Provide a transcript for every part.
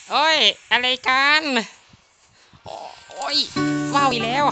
โอ้ยอะไรกันโอ้ยว้าวอีกแล้ว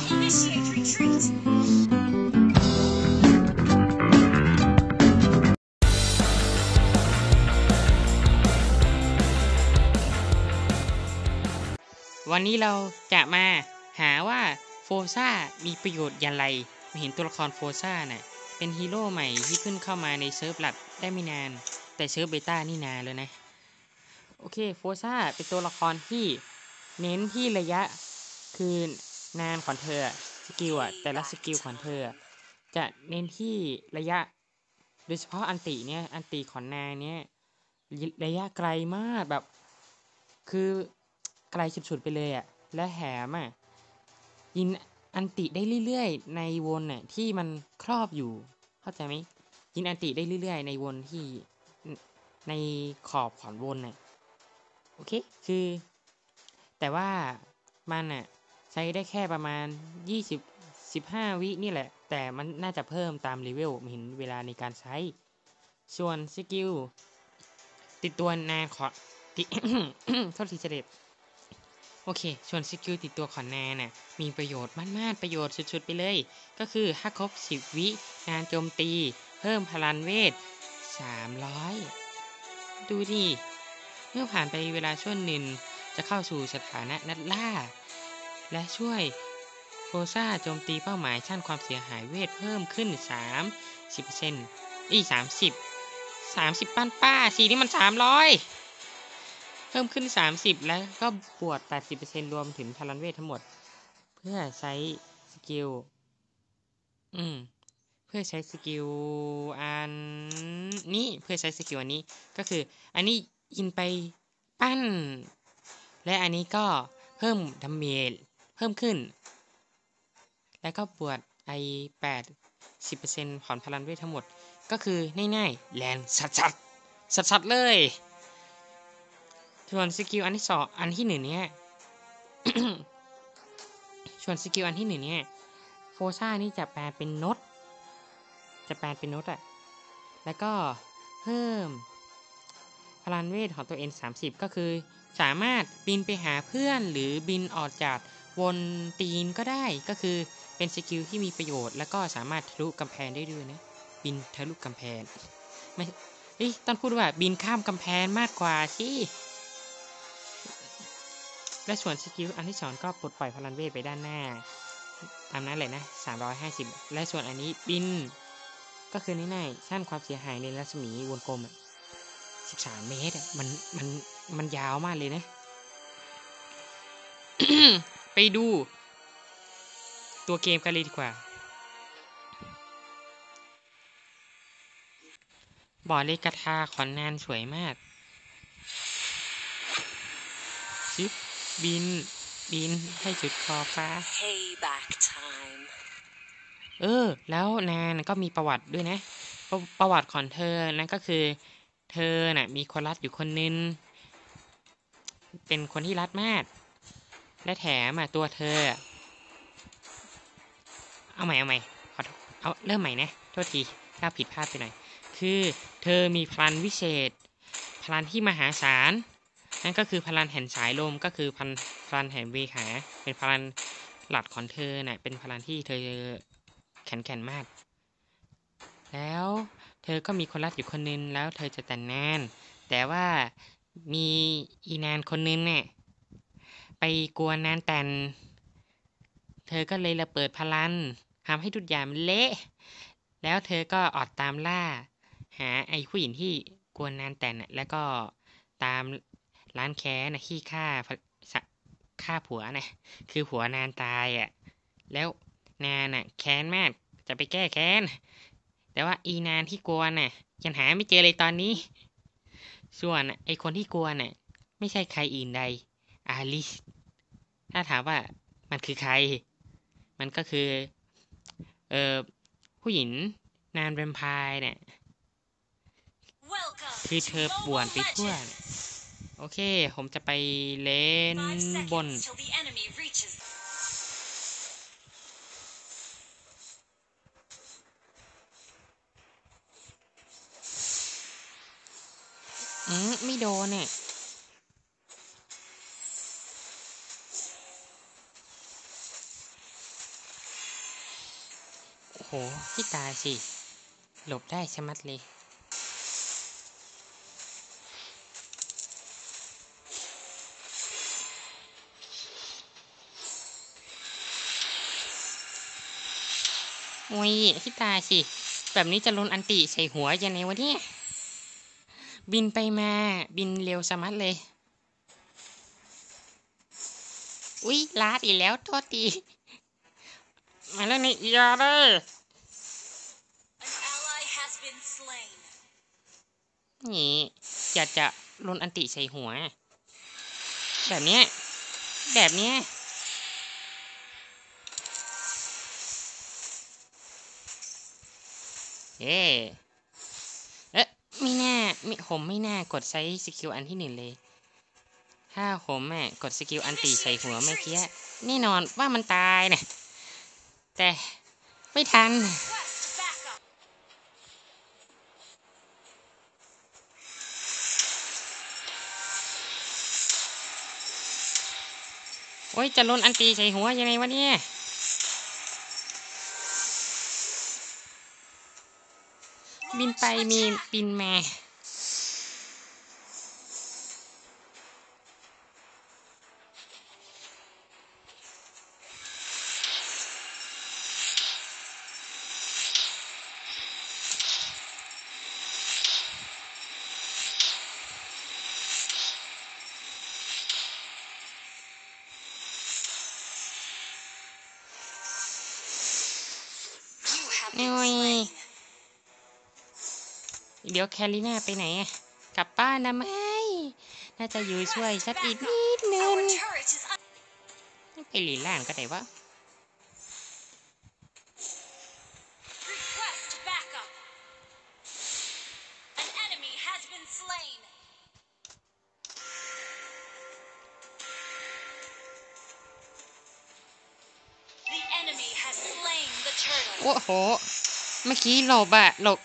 วันนี้เราจะมาหาว่าโฟซ่ามีประโยชน์อย่างไรเห็นตัวละครโฟซ่าน่ะเป็นฮีโร่ใหม่ที่เพิ่งเข้ามาในเซิร์ฟหลักได้ไม่นานแต่เซิร์ฟเบต้านี่นานเลยนะโอเคโฟซ่าเป็นตัวละครที่เน้นที่ระยะคือนานของเธอสกิลอะแต่ละสกิลของเธอจะเน้นที่ระยะโดยเฉพาะอันติเนี่ยอันติของนางเนี่ยระยะไกลมากแบบคือไกลสุดๆไปเลยอะและแถมอะยิงอันติได้เรื่อยๆในวนน่ะที่มันครอบอยู่เข้าใจไหมยิงอันติได้เรื่อยๆในวนที่ในขอบของวนน่ะโอเคคือแต่ว่ามันน่ะใช้ได้แค่ประมาณ20 15วินี่แหละแต่มันน่าจะเพิ่มตามเลเวลเห็นเวลาในการใช้ส่วนสกิลติดตัวนางขอติ โทษทีเสด็จโอเคส่วนสกิลติดตัวของนางน่ะมีประโยชน์มากๆประโยชน์สุดๆไปเลยก็คือถ้าครบ10วินางโจมตีเพิ่มพลังเวท300ดูดิเมื่อผ่านไปเวลาช่วงหนึ่งจะเข้าสู่สถานะนักล่าและช่วยโฟซ่าโจมตีเป้าหมายสร้างความเสียหายเวทเพิ่มขึ้น30%30ปั้นป้าสีนี่มัน300เพิ่มขึ้น30แล้วก็บวก80%รวมถึงพลังเวททั้งหมดเพื่อใช้สกิลเพื่อใช้สกิลอันนี้เพื่อใช้สกิลอันนี้ก็คืออันนี้ยินไปปั้นและอันนี้ก็เพิ่มดาเมจเพิ่มขึ้นแล้วก็บวก10%ของพลังเวททั้งหมดก็คือง่ายๆแลนสัดเลยส่วนสกิลอันที่สองอันที่หนึ่งเนี่ย ส่วนสกิลอันที่หนึ่งเนี่ยโฟซ่านี่จะแปลเป็นนดอะแล้วก็เพิ่มพลังเวทของตัวเอง30ก็คือสามารถบินไปหาเพื่อนหรือบินออกจากวนตีนก็ได้ก็คือเป็นสกิลที่มีประโยชน์แล้วก็สามารถทะลุกำแพงได้ด้วยนะบินทะลุกำแพงไม่ต้องพูดว่าบินข้ามกำแพงมากกว่าสิและส่วนสกิลอันที่2ก็ปลดปล่อยพลังเวทไปด้านหน้าตามนั้นเลยนะ350และส่วนอันนี้บินก็คือง่ายๆสร้างความเสียหายในรัศมีวงกลม13 เมตรมันยาวมากเลยนะ ไปดูตัวเกมกันเลยดีกว่าบอร์ดเลกาทาขอนนานสวยมากชิปบินให้จุดคอฟ้าแล้วนานก็มีประวัติด้วยนะประวัติของเธอนั่นก็คือเธอน่ะมีคนรักอยู่คนนึงเป็นคนที่รักมากและแถมตัวเธอเอาใหม่เอาเริ่มใหม่นะโทษทีถ้าผิดพลาดไปหน่อยคือเธอมีพลังวิเศษพลังที่มหาศาลนั่นก็คือพลังแห่งสายลมก็คือพลังแห่งเวหาเป็นพลังหลักของเธอน่ะเป็นพลังที่เธอแข็งมากแล้วเธอก็มีคนรักอยู่คนนึงแล้วเธอจะแต่งงานแต่ว่ามีอีนานคนนึงเนี่ยไปกวนนานแต่งเธอก็เลยระเบิดพลังทำให้ทุกอย่างมันเละแล้วเธอก็ออกตามล่าหาไอ้ผู้หญิงที่กวนนานแต่งแล้วก็ตามร้านแค้นที่ฆ่าผัวนะคือผัวนานตายแล้วนานแค้นมากจะไปแก้แค้นแต่ว่าอีนานที่กวนยังหาไม่เจอเลยตอนนี้ส่วนไอ้คนที่กวนไม่ใช่ใครอื่นใดอาลิสถ้าถามว่ามันคือใครมันก็คือผู้หญิงนานแวมไพร์เนี่ยคือเธอป่วนไปทั่วโอเคผมจะไปเล่นบนไม่โดนโหที่ตายสิหลบได้ชะมัดเลยโอ้ยที่ตายสิแบบนี้จะลนอันติใส่หัวยังไงวะเนี่ยบินไปมาบินเร็วชะมัดเลยอุ๊ยลาดอีกแล้วโทษทีมาแล้วนี่อย่าเลยนี่อยากจะลนอันติใส่หัวแบบเนี้ยเอ๊ไม่น่าผมไม่น่ากดใช้สกิลอันที่หนึ่งเลยถ้าผมกดสกิลอันติใส่หัวเมื่อกี้แน่นอนว่ามันตายนะแต่ไม่ทันโอ้ยจะลนอันตีใส่หัวยังไงวะเนี่ยบินไปมีบินมาโอ้ยเดี๋ยวแคลิน่าไปไหนกลับบ้านนะไม่น่าจะอยู่ช่วยชัดอีกนิดนึงไปหลีล่างก็ได้วะโอ้โหเมื่อกี้หลบหลบ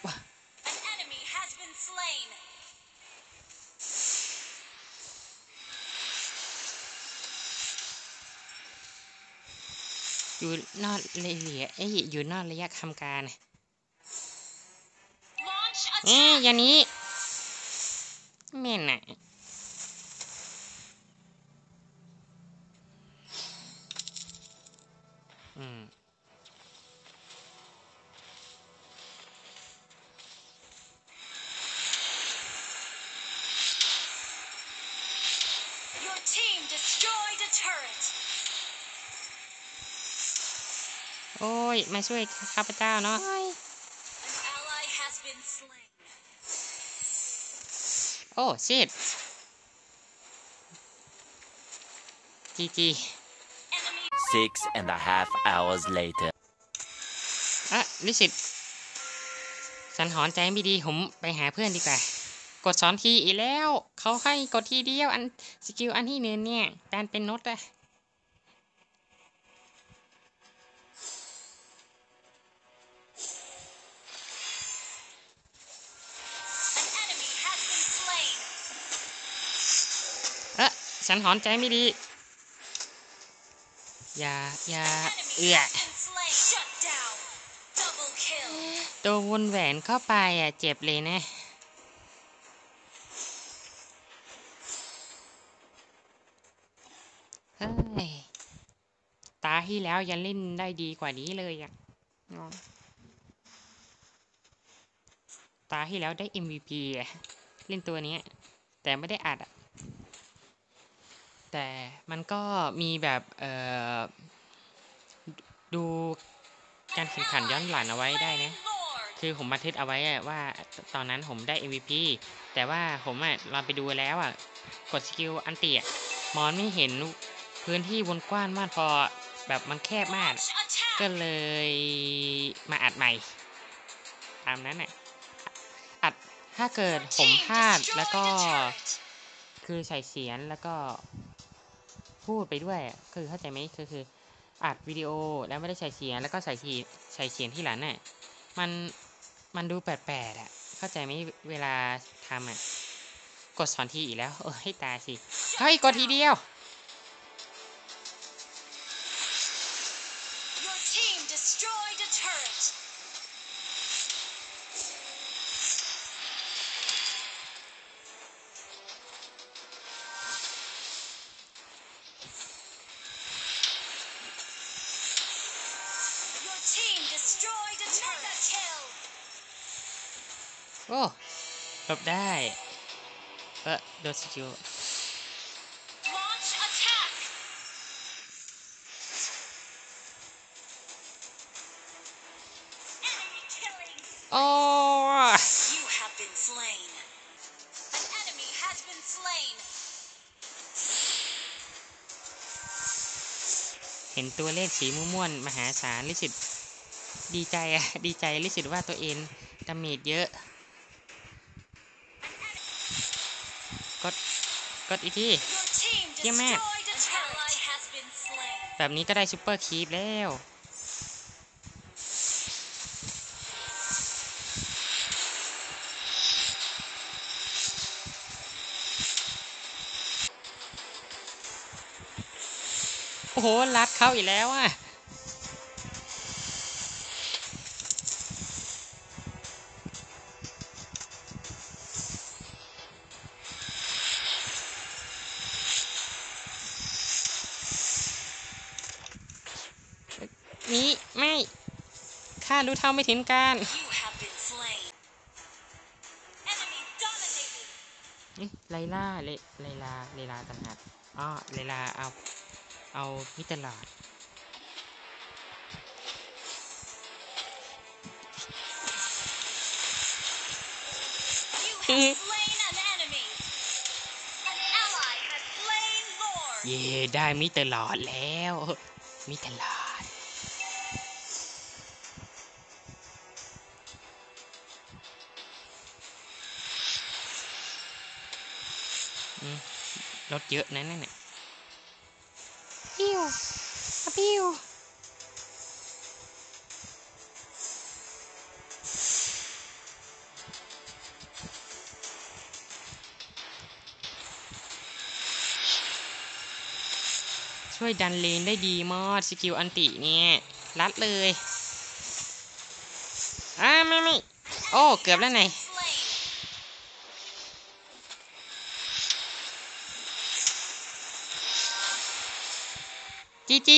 อยู่นอกอยู่นอกระยะทำการอย่างนี้แม่นน่ะโอ้ยมาช่วยข้าพเจ้าเนาะโอ้ชิตจี 6.5 hours later นิสิตสันหรณ์ใจไม่ดีผมไปหาเพื่อนดีกว่ากดสอนทีอีกแล้วเขาให้กดทีเดียวอันสกิลอันที่หนึ่งเนี่ยการเป็นโน้ตสันหรณ์ใจไม่ดีอย่าตัววนแหวนเข้าไปเจ็บเลยนะเฮ้ยตาที่แล้วยังเล่นได้ดีกว่านี้เลยตาที่แล้วได้ MVP เล่นตัวนี้แต่ไม่ได้อัดแต่มันก็มีแบบดูการแข่งขันย้อนหลังเอาไว้ได้นะคือผมบันทึกเอาไว้ว่าตอนนั้นผมได้ MVP แต่ว่าผมลองไปดูแล้วกดสกิลอันติมอนไม่เห็นพื้นที่วงกว้างมากพอแบบมันแคบมากก็เลยมาอัดใหม่ตามนั้นอัดถ้าเกิดผมพลาดแล้วก็คือใส่เสียงแล้วก็พูดไปด้วยคือเข้าใจไหมคืออัดวิดีโอแล้วไม่ได้ใส่เสียงแล้วก็ใส่เสียงที่หลังมันดูแปลกๆเข้าใจไหมเวลาทำกดสอนทีอีกแล้วให้ตายสิเฮ้ยกดทีเดียวโอ้หลบได้โดนสกิลโอ้เห็นตัวเลขสีม่วงๆมหาศาลรู้สึกดีใจดีใจรู้สึกว่าตัวเองดาเมจเยอะกดอีกทีเยี่ยมมากแบบนี้ก็ได้ซุปเปอร์คีปแล้วโอ้โหลัดเข้าอีกแล้วอ่ะนี้ไม่ข้ารู้เท่าไม่ถึงการไลลาต่างหากอ๋อไลลาเอามิตรลอดเย่ได้มิตรลอดแล้วมิตรลอดรถเยอะนั่นน่ะปิ้วปิ้วช่วยดันเลนได้ดีมากสกิลอันติเนี่ยรัดเลยไม่โอ้เกือบแล้วไงจี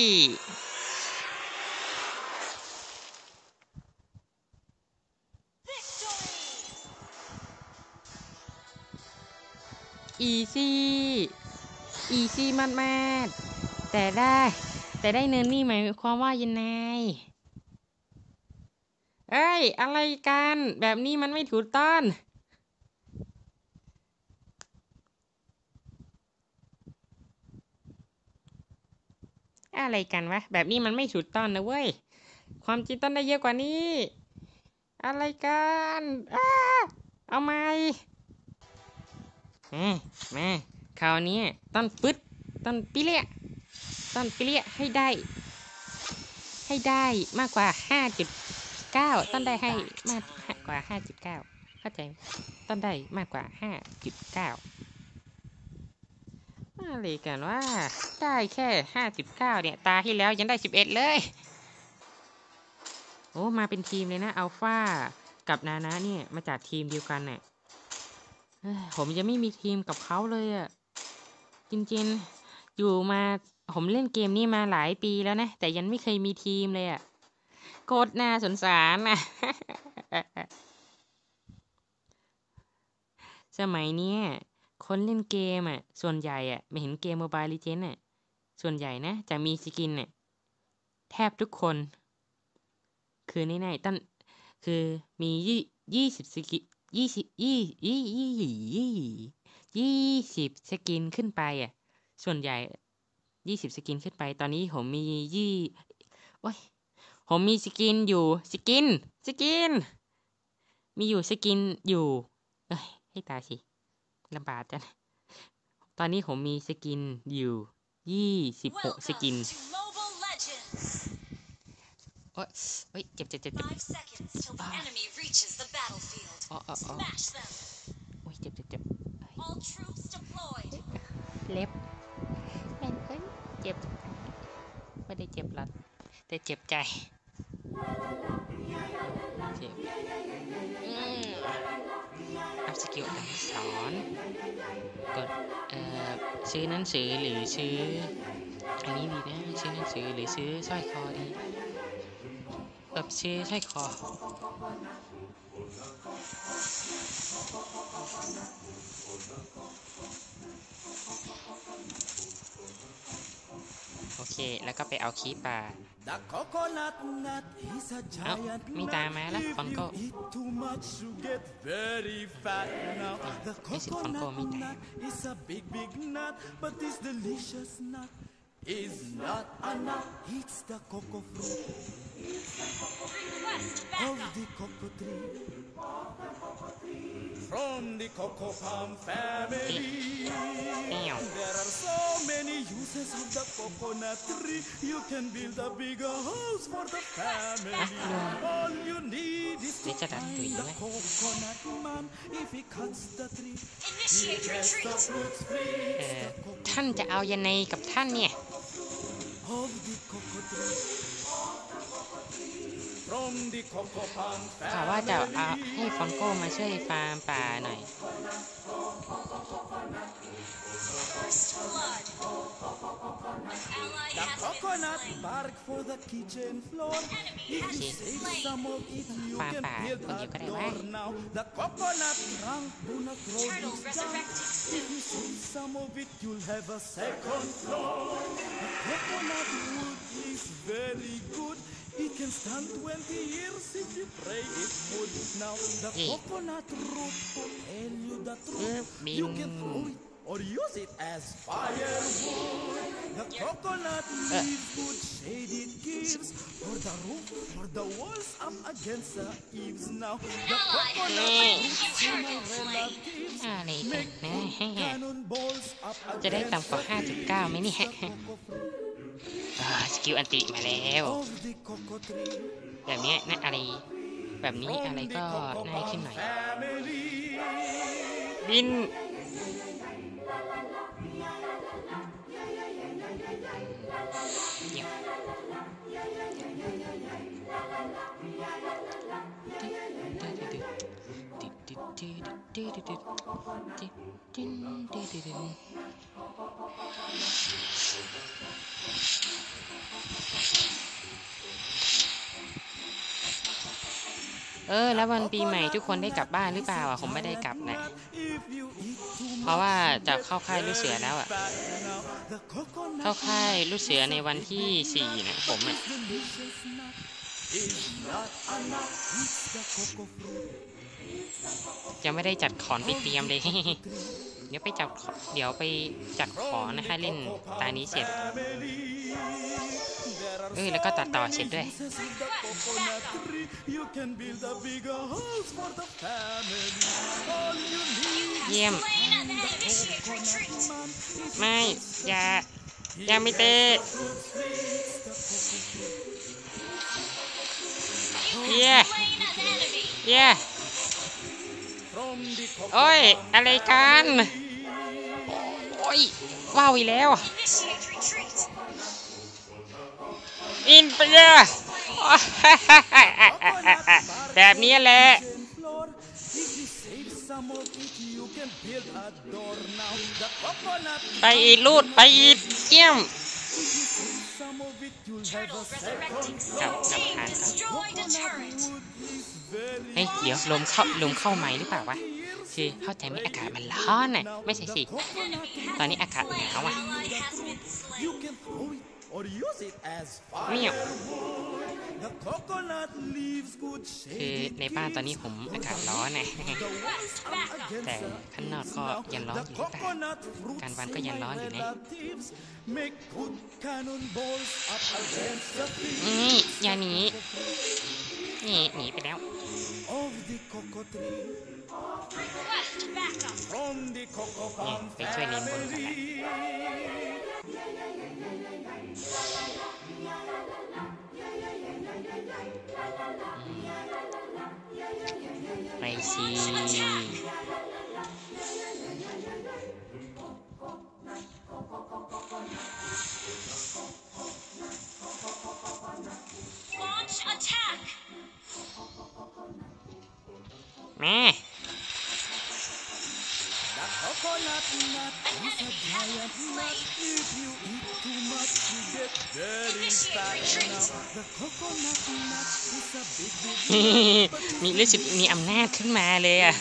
อีซี่มากแต่ได้เนินนี่หมายความว่ายังไงเอ้ยอะไรกันแบบนี้มันไม่ถูกต้องอะไรกันวะแบบนี้มันไม่ถูกต้องนะเว้ยความจริงต้องได้เยอะกว่านี้อะไรกันเอาไหมมาคราวนี้ต้องต้องปิเลี่ยให้ได้มากกว่า 5.9 ต้องได้ให้มากกว่า 5.9 เข้าใจต้องได้มากกว่า 5.9 อะไรกันว่าได้แค่ 5.9 เนี่ยตาที่แล้วยังได้11เลยโอ้มาเป็นทีมเลยนะอัลฟากับนานะเนี่ยมาจากทีมเดียวกันน่ะผมยังไม่มีทีมกับเขาเลยอ่ะจริงๆอยู่มาผมเล่นเกมนี้มาหลายปีแล้วนะแต่ยังไม่เคยมีทีมเลยอ่ะโคตรน่าสงสารนะ สมัยนี้คนเล่นเกมอ่ะส่วนใหญ่อ่ะไม่เห็นเกม Mobile Legends อ่ะส่วนใหญ่นะจะมีสกินอ่ะแทบทุกคนคือแน่ๆตั้งคือมี20สกิน20สกินขึ้นไปอ่ะส่วนใหญ่20สกินขึ้นไปตอนนี้ผมมีผมมีสกินอยู่สกินมีอยู่สกินอยู่ให้ตายสิลำบากจังตอนนี้ผมมีสกินอยู่26สกินโอ้ยเจ็บโอ้ยเจ็บเล็บแม่นเจ็บไม่ได้เจ็บหรอกแต่เจ็บใจเจ็บอัพสกิลอักษรกดซื้อหนังสือหรือซื้ออันนี้ดีนะซื้อหนังสือหรือซื้อสร้อยคอดีซื้อสร้อยคอเคแล้วก็ไปเอาคีปลาเอ้ามีตามมาแล้วฟอนโก้ไม่สิฟอนโก้มีตา Is not a nut, it's the cocoa fruit of the cocoa tree. From the cocoa palm family, there are so many uses of the coconut tree. You can build a bigger house for the family. All you need is to find the coconut man. If he cuts the tree, he gets the fruits free. ท่านจะเอายังไงกับท่านเนี่ยข่าวว่าจะเอาให้ฟอนโก้มาช่วยฟาร์มป่าหน่อยฟาร์มป่าคนเดียวก็ได้ว่า It can stand 20 years if you pray it would. Now the coconut root to tell you the truth. You can throw it or use it as firewood. The coconut leaves good shade it gives for the roof, for the walls up against the eaves. Now the coconut roots to my relatives make good cannonballs up จะได้ against ต่ำกว่า 5.9 ไหมเนี่ยสกิลอันติมาแล้วแบบนี้นะอะไรแบบนี้อะไรก็ง่ายขึ้นหน่อยบินแล้ววันปีใหม่ทุกคนได้กลับบ้านหรือเปล่าผมไม่ได้กลับนะเพราะว่าจะเข้าค่ายลูกเสือแล้วเข้าค่ายลูกเสือในวันที่4นะผมยังไม่ได้จัดขอนไปเตรียมเลย เดี๋ยวไปจัดขอนนะให้เล่นตานี้เสร็จแล้วก็ตัดต่อเสร็จด้วยเยี่ยมไม่อย่าไม่เตะเย่โอ้ยอะไรกันโอ้ยว้าวอีกแล้วอินไปเลยแบบนี้แหละไปอีกลูดไปอีกเยี่ยมกับทานเฮ้ยเดี๋ยวลมเข้าไหมหรือเปล่าวะคือเข้าใจไหมอากาศมันร้อนน่ะไม่ใช่สิตอนนี้อากาศหนาวอ่ะเนี่ยคือในบ้านตอนนี้ผมอากาศร้อนนะแต่ข้างนอกก็ยังร้อนอยู่แต่การวันก็ยังร้อนอยู่นะอย่าหนีไปแล้วไปช่วยเลนบนกันแหละไปสิแม่มีรู้สึกมีอำนาจขึ้นมาเลยอ่ะ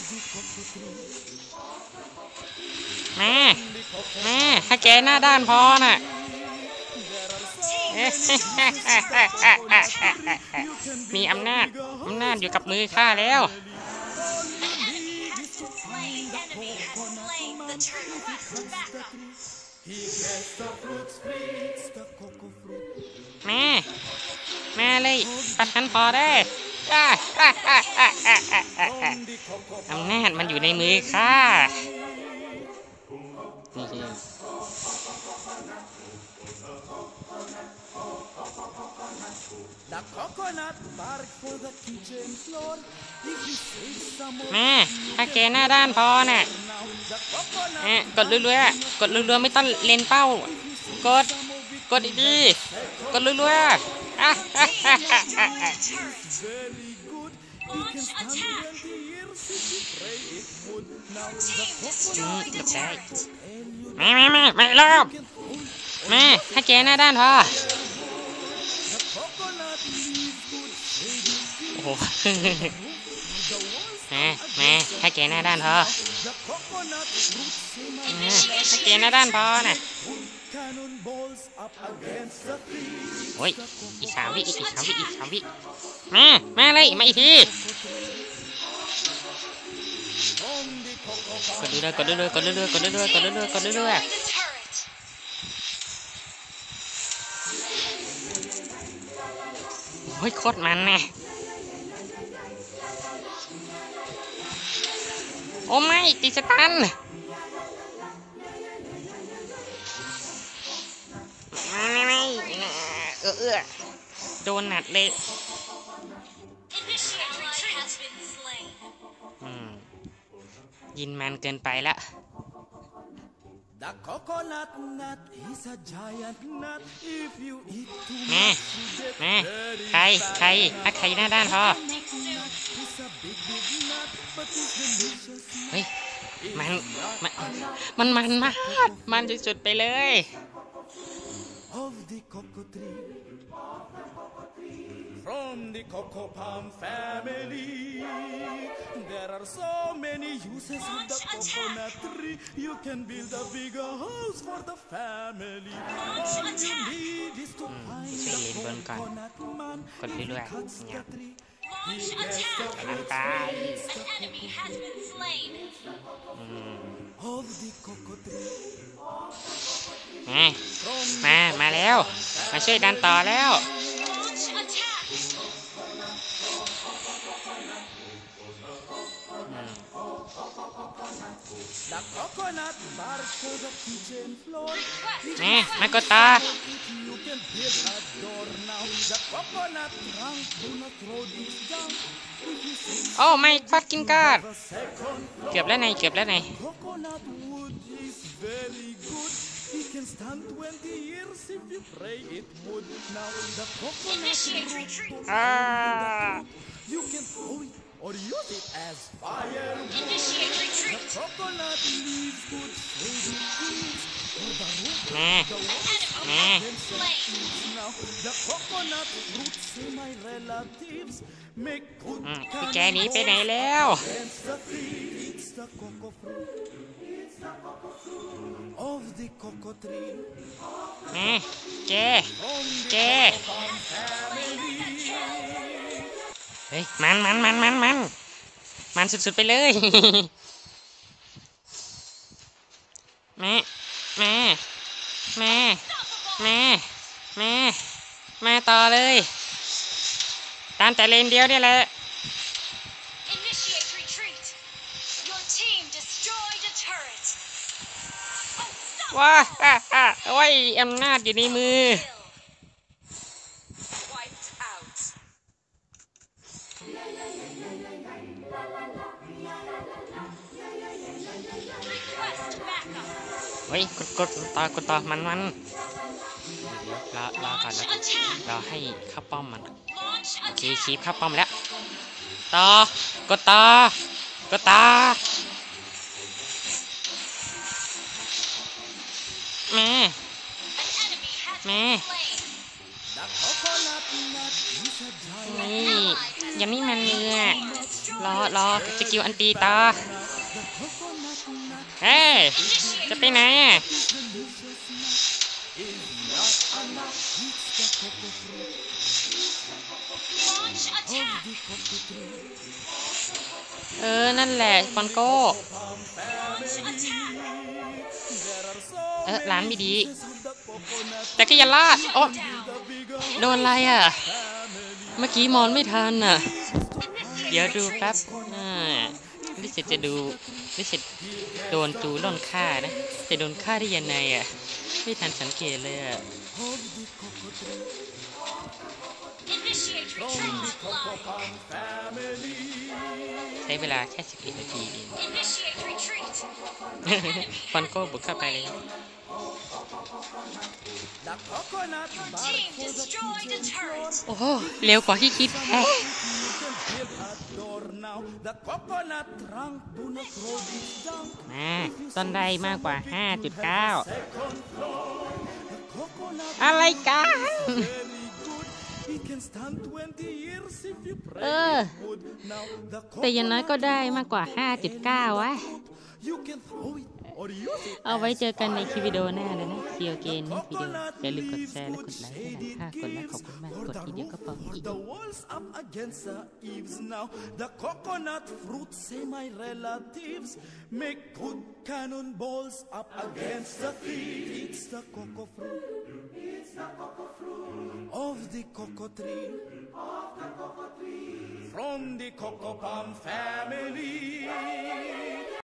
แม่ถ้าแกหน้าด้านพอน่ะมีอำนาจอยู่กับมือข้าแล้ว แม่เลยปัดฉันพอได้อำนาจมันอยู่ในมือข้านี่ The coconut bark for the kitchen floor. If you save some more แม่ถ้าแกหน้าด้านพอน่ะ now, the coconut กดรัวๆกดรัวๆไม่ต้องเล็งเป้ากดดีๆกดรัวๆ very good. We can stand 20 years if you pray it would. Now the coconut เกือบได้ tell you ไม่รอบแม่ถ้าแกหน้าด้านพอ the coconut leaves good shady โอ้โห the walls แม่ถ้าแกหน้าด้านพอ the coconut roots in my ถ้าแกหน้าด้านพอน่ะ cannonballs up against the trees. โอ้ยอีกสามวิแม่เลยมาอีกทีกดเรื่อยโอ้ยโคตรมันแน่โอ้ไม่ติดสตันไม่โดนหนัดเลยยินมันเกินไปละ The coconut nut is a giant nut. If you eat too แม่ much, you get ใคร very ถ้าใครหน้าด้านพอ fat. It's a big nut, but it's delicious. เฮ้ยมันมากมันสุดๆไปเลย Of the cocoa tree. From the cocoa palm family, there are so many uses of the coconut tree. You can build a bigger house for the family. All you need is to find the coconut man. If he cuts the tree, he gets the fruits. Of the cocoa tree. มาแล้วมาช่วยดันต่อแล้ว The coconut bark for the kitchen floor. มากดต่อ You can build a door now. The coconut trunk do not throw this down. If you see โอ้ไม่ฟัดกินการ์ด the second เกือบแล้วไง coconut wood is very good. It can stand 20 years if you pray it would. Now the coconut root you can throw it or use it as firewood. The coconut leaves good shady trees for the roof. แม่ Now the coconut roots in my relatives make good พี่แกหนีไปไหนแล้ว against the tree. It's the cocoa fruit. It's the cocoa fruit of the cocoa tree. แกเฮ้ยมันสุดๆไปเลย แม่ต่อเลยตามแต่เลนเดียวเนี่ยแหละว้าโอ้ยอำนาจอยู่ในมือเฮ้ยกดต่อมันรอก่อนรอให้เข้าป้อมมันโอเคคีบเข้าป้อมแล้วกดต่อแม่ The coconut nut is a giant นี่ยังไม่มันเนื้อรอสกิลอันตีต่อเฮ้ยจะไปไหนอ่ะนั่นแหละฟอนโก้ร้านไม่ดีแต่ก็อย่ารอดโอ้โดนอะไรอ่ะเมื่อกี้มอนไม่ทันอ่ะเดี๋ยวดูแป๊บนิสิตจะดูนิสิตโดนจูล่นฆ่านะแต่โดนฆ่าได้ยังไงอ่ะไม่ทันสังเกตเลยอ่ะใช้เวลาแค่11 นาทีเองฟอนโก้บุกเข้าไปเลยโอ้โหเร็วกว่าที่คิดแฮะต้นได้มากกว่า 5.9 อะไรกันแต่อย่างน้อยก็ได้มากกว่า 5.9 วะเอาไว้เจอกันในคลิปวิดีโอหน้าเลยนะเดียวเกมนี้วิดีโออย่าลืมกดแชร์และกดไลค์ด้วยนะถ้ากดไลค์ขอบคุณมากกดทีเดียวก็พออีก The coconut fruit say my relatives make good cannonballs up against the thieves. It's the cocoa fruit. It's the cocoa fruit of the cocoa tree. From the cocoa palm family.